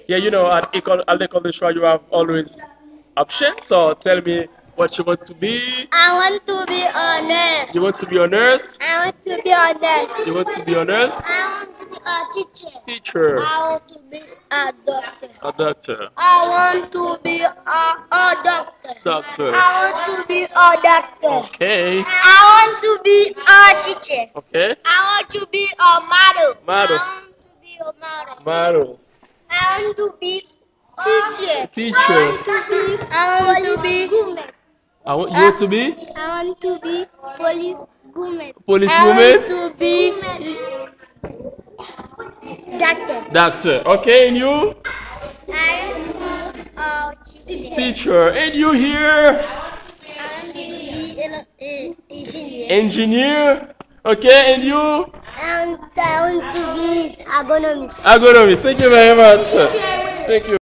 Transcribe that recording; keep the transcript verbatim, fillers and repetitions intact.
Yeah, you know, at Ecole, at l'école de choix, you have always options. So tell me what you want to be. I want to be a nurse. You want to be a nurse? I want to be a nurse. You want to be a nurse? I want to be a teacher. Teacher. I want to be a doctor. A doctor. I want to be a, a doctor. Doctor. I want to be a doctor. Okay. I want to be a teacher. Okay. I want to be a model. Model. I want to be a model. Model. I want to be teacher. Teacher. I want to be. I want to be. Woman. I want, you want to be? I want to be police woman. Police I woman? want to be doctor. Doctor. Okay, and you? I want to be a teacher. Teacher. And you here? I want to be an uh, engineer. Engineer. Okay, and you? And I want to be agronomist. Agronomist. Thank you very much. Thank you.